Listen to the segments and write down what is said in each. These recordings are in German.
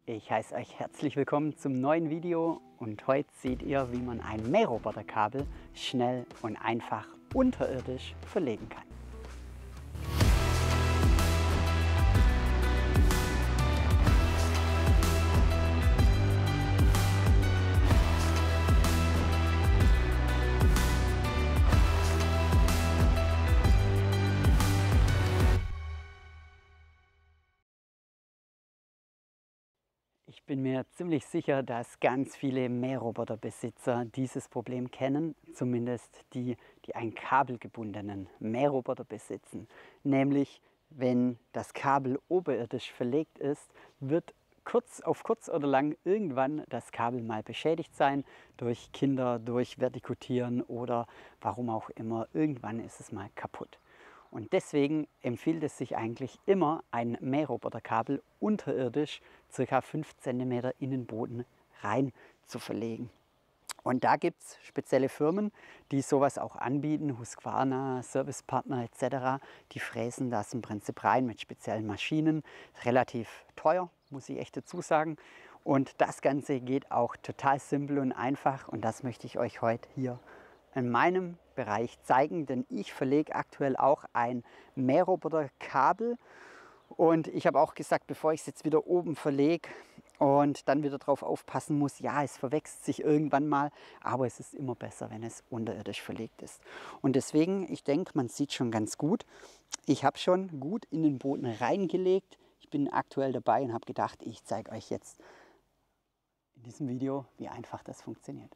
Ich heiße euch herzlich willkommen zum neuen Video und heute seht ihr, wie man ein Mähroboterkabel schnell und einfach unterirdisch verlegen kann. Ich bin mir ziemlich sicher, dass ganz viele Mähroboterbesitzer dieses Problem kennen, zumindest die, die einen kabelgebundenen Mähroboter besitzen. Nämlich, wenn das Kabel oberirdisch verlegt ist, wird auf kurz oder lang irgendwann das Kabel mal beschädigt sein durch Kinder, durch Vertikutieren oder warum auch immer. Irgendwann ist es mal kaputt. Und deswegen empfiehlt es sich eigentlich immer, ein Mähroboterkabel unterirdisch ca. 5 cm in den Boden rein zu verlegen. Und da gibt es spezielle Firmen, die sowas auch anbieten, Husqvarna, Servicepartner etc. Die fräsen das im Prinzip rein mit speziellen Maschinen. Relativ teuer, muss ich echt dazu sagen. Und das Ganze geht auch total simpel und einfach und das möchte ich euch heute hier in meinem Bereich zeigen, denn ich verlege aktuell auch ein Mähroboterkabel und ich habe auch gesagt, bevor ich es jetzt wieder oben verlege und dann wieder drauf aufpassen muss, ja, es verwechselt sich irgendwann mal, aber es ist immer besser, wenn es unterirdisch verlegt ist. Und deswegen, ich denke, man sieht schon ganz gut, ich habe schon gut in den Boden reingelegt. Ich bin aktuell dabei und habe gedacht, ich zeige euch jetzt in diesem Video, wie einfach das funktioniert.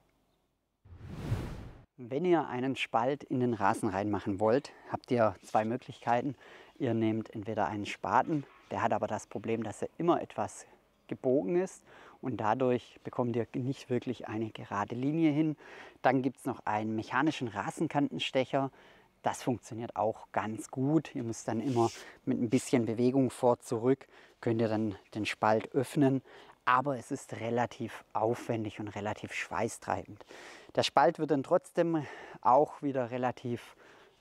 Wenn ihr einen Spalt in den Rasen reinmachen wollt, habt ihr zwei Möglichkeiten. Ihr nehmt entweder einen Spaten, der hat aber das Problem, dass er immer etwas gebogen ist und dadurch bekommt ihr nicht wirklich eine gerade Linie hin. Dann gibt es noch einen mechanischen Rasenkantenstecher. Das funktioniert auch ganz gut. Ihr müsst dann immer mit ein bisschen Bewegung vor, zurück, könnt ihr dann den Spalt öffnen. Aber es ist relativ aufwendig und relativ schweißtreibend. Der Spalt wird dann trotzdem auch wieder relativ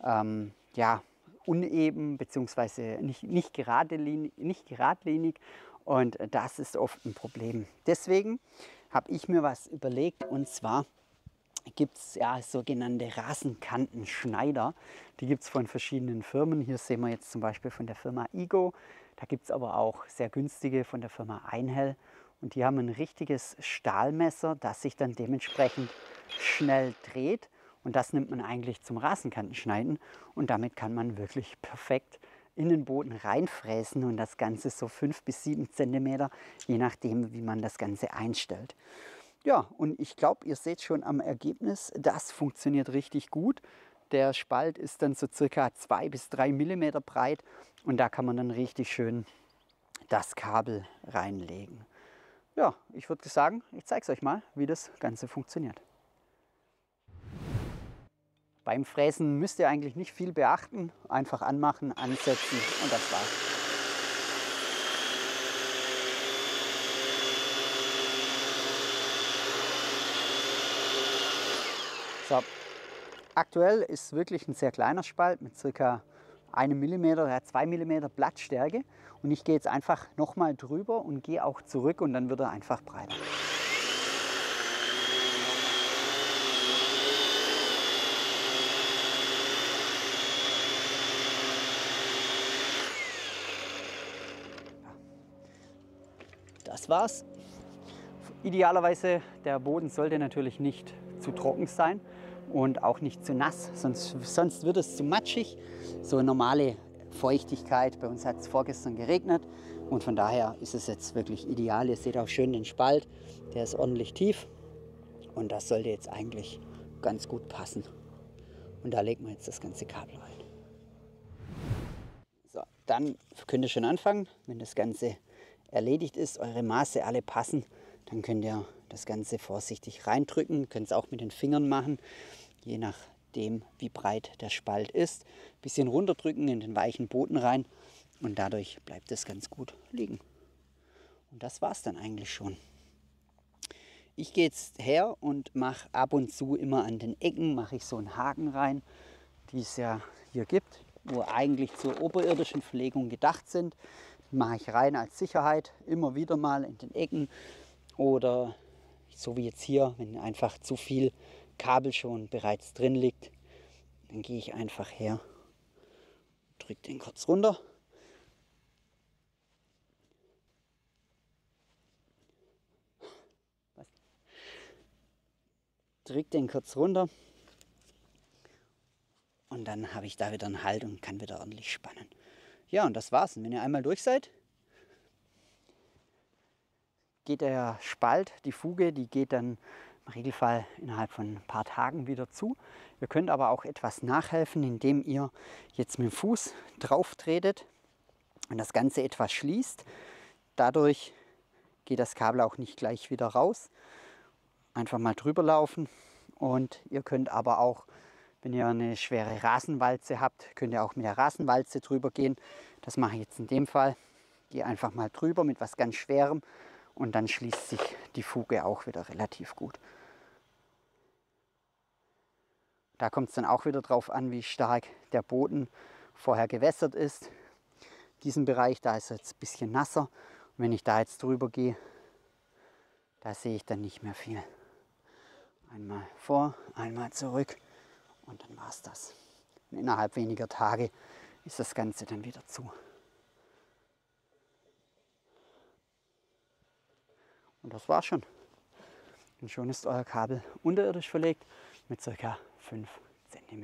uneben bzw. nicht geradlinig und das ist oft ein Problem. Deswegen habe ich mir was überlegt und zwar gibt es ja sogenannte Rasenkantenschneider. Die gibt es von verschiedenen Firmen. Hier sehen wir jetzt zum Beispiel von der Firma Igo. Da gibt es aber auch sehr günstige von der Firma Einhell. Und die haben ein richtiges Stahlmesser, das sich dann dementsprechend schnell dreht. Und das nimmt man eigentlich zum Rasenkantenschneiden. Und damit kann man wirklich perfekt in den Boden reinfräsen und das Ganze so 5 bis 7 cm, je nachdem, wie man das Ganze einstellt. Ja, und ich glaube, ihr seht schon am Ergebnis, das funktioniert richtig gut. Der Spalt ist dann so circa 2 bis 3 mm breit und da kann man dann richtig schön das Kabel reinlegen. Ja, ich würde sagen, ich zeige es euch mal, wie das Ganze funktioniert. Beim Fräsen müsst ihr eigentlich nicht viel beachten. Einfach anmachen, ansetzen und das war's. So, aktuell ist wirklich ein sehr kleiner Spalt mit ca. 1 mm oder 2 mm Blattstärke. Und ich gehe jetzt einfach nochmal drüber und gehe auch zurück und dann wird er einfach breiter. Das war's. Idealerweise, der Boden sollte natürlich nicht zu trocken sein und auch nicht zu nass, sonst wird es zu matschig. So normale Feuchtigkeit, bei uns hat es vorgestern geregnet und von daher ist es jetzt wirklich ideal. Ihr seht auch schön den Spalt, der ist ordentlich tief und das sollte jetzt eigentlich ganz gut passen. Und da legen wir jetzt das ganze Kabel rein. So, dann könnt ihr schon anfangen, wenn das Ganze erledigt ist, eure Maße alle passen, dann könnt ihr das Ganze vorsichtig reindrücken. Könnt es auch mit den Fingern machen, je nachdem wie breit der Spalt ist. Ein bisschen runterdrücken in den weichen Boden rein und dadurch bleibt es ganz gut liegen. Und das war es dann eigentlich schon. Ich gehe jetzt her und mache ab und zu immer an den Ecken mache ich so einen Haken rein, die es ja hier gibt, wo eigentlich zur oberirdischen Verlegung gedacht sind. mache ich rein als Sicherheit, immer wieder mal in den Ecken oder so wie jetzt hier, wenn einfach zu viel Kabel schon bereits drin liegt, dann gehe ich einfach her, drücke den kurz runter. Drücke den kurz runter und dann habe ich da wieder einen Halt und kann wieder ordentlich spannen. Ja, und das war's. Und wenn ihr einmal durch seid, geht der Spalt, die Fuge, die geht dann im Regelfall innerhalb von ein paar Tagen wieder zu. Ihr könnt aber auch etwas nachhelfen, indem ihr jetzt mit dem Fuß drauf tretet und das Ganze etwas schließt. Dadurch geht das Kabel auch nicht gleich wieder raus. Einfach mal drüber laufen und ihr könnt aber auch, wenn ihr eine schwere Rasenwalze habt, könnt ihr auch mit der Rasenwalze drüber gehen. Das mache ich jetzt in dem Fall. Gehe einfach mal drüber mit was ganz Schwerem und dann schließt sich die Fuge auch wieder relativ gut. Da kommt es dann auch wieder drauf an, wie stark der Boden vorher gewässert ist. Diesen Bereich, da ist er jetzt ein bisschen nasser. Und wenn ich da jetzt drüber gehe, da sehe ich dann nicht mehr viel. Einmal vor, einmal zurück und dann war es das. Und innerhalb weniger Tage ist das Ganze dann wieder zu. Und das war's schon. Und schon ist euer Kabel unterirdisch verlegt mit ca. 5 cm.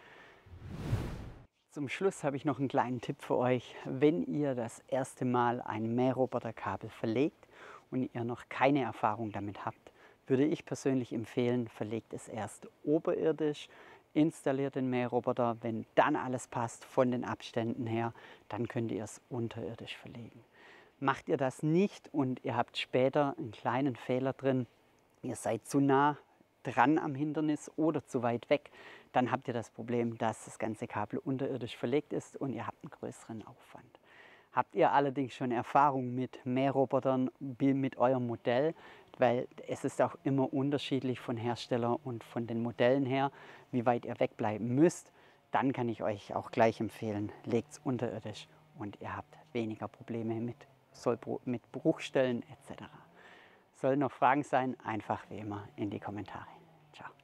Zum Schluss habe ich noch einen kleinen Tipp für euch. Wenn ihr das erste Mal ein Mähroboterkabel verlegt und ihr noch keine Erfahrung damit habt, würde ich persönlich empfehlen, verlegt es erst oberirdisch, installiert den Mähroboter. Wenn dann alles passt von den Abständen her, dann könnt ihr es unterirdisch verlegen. Macht ihr das nicht und ihr habt später einen kleinen Fehler drin, ihr seid zu nah dran am Hindernis oder zu weit weg, dann habt ihr das Problem, dass das ganze Kabel unterirdisch verlegt ist und ihr habt einen größeren Aufwand. Habt ihr allerdings schon Erfahrung mit Mährobotern, mit eurem Modell, weil es ist auch immer unterschiedlich von Hersteller und von den Modellen her, wie weit ihr wegbleiben müsst, dann kann ich euch auch gleich empfehlen, legt es unterirdisch und ihr habt weniger Probleme mit Bruchstellen etc. Sollen noch Fragen sein, einfach wie immer in die Kommentare. Ciao.